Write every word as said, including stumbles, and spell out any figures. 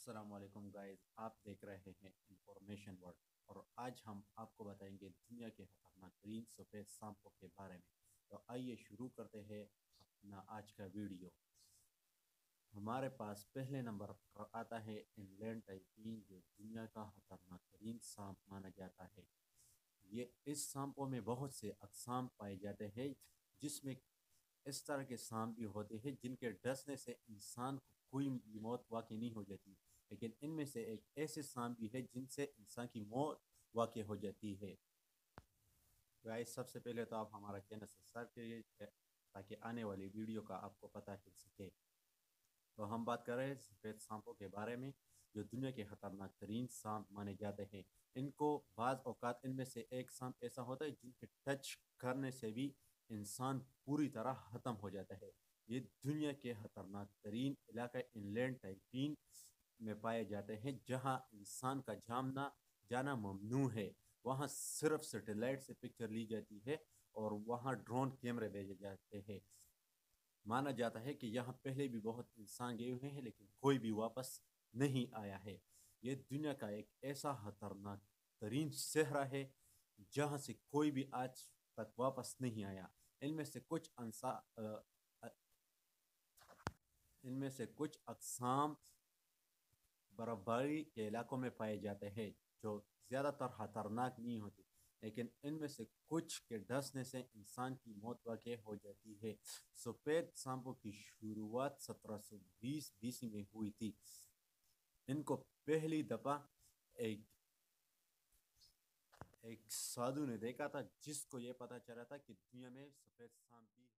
السلام علیکم گائز، آپ دیکھ رہے ہیں انفارمیشن ورلڈ، اور آج ہم آپ کو بتائیں گے دنیا کے خطرناک ترین سفید سانپوں کے بارے میں۔ تو آئیے شروع کرتے ہیں اپنا آج کا ویڈیو۔ ہمارے پاس پہلے نمبر پر آتا ہے انگلینڈ ٹائپین، جو دنیا کا خطرناک ترین سانپ مانا جاتا ہے۔ یہ اس سانپوں میں بہت سے اقسام پائے جاتے ہیں، جس میں اس طرح کے سانپ بھی ہوتے ہیں جن کے ڈسنے سے انسان کو کوئی موت واقع نہیں ہو جاتی، لیکن ان میں سے ایک ایسے سانپ بھی ہے جن سے انسان کی موت واقع ہو جاتی ہے۔ گائز، سب سے پہلے تو آپ ہمارا چینل سبسکرائب کریے تاکہ آنے والی ویڈیو کا آپ کو پتہ چل سکے۔ تو ہم بات کر رہے ہیں سفید سانپوں کے بارے میں، جو دنیا کے خطرناک ترین سانپ مانے جاتے ہیں۔ ان کو بعض اوقات ان میں سے ایک سانپ ایسا ہوتا ہے جن کے ٹچ کرنے سے بھی انسان پوری طرح ختم ہو جاتا ہے۔ یہ دنیا کے خطرناک ترین علاقہ انلینڈ ٹائپین میں پائے جاتے ہیں، جہاں انسان کا جامنا جانا ممنوع ہے۔ وہاں صرف سیٹلائٹ سے پکچر لی جاتی ہے اور وہاں ڈرون کیمرے بھیجے جاتے ہیں۔ مانا جاتا ہے کہ یہاں پہلے بھی بہت انسان گئے ہوئے ہیں، لیکن کوئی بھی واپس نہیں آیا ہے۔ یہ دنیا کا ایک ایسا خطرناک ترین صحرا ہے جہاں سے کوئی بھی آج تک واپس نہیں آیا۔ ان میں سے کچھ انسا ان میں سے کچھ اقسام برف باری کے علاقوں میں پائے جاتے ہیں، جو زیادہ تر خطرناک نہیں ہوتے، لیکن ان میں سے کچھ کے ڈسنے سے انسان کی موت واقع ہو جاتی ہے۔ سفید سانپوں کی شروعات سترہ سو بیس بیسی میں ہوئی تھی۔ ان کو پہلی دفعہ ایک ایک سادھو نے دیکھا تھا، جس کو یہ پتا چلا تھا کہ دنیا میں سفید سانپ بھی